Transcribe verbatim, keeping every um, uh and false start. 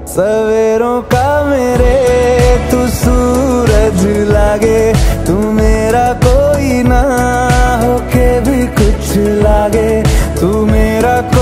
सवेरों का मेरे तू सूरज लागे, तू मेरा कोई ना होके भी कुछ लागे, तू मेरा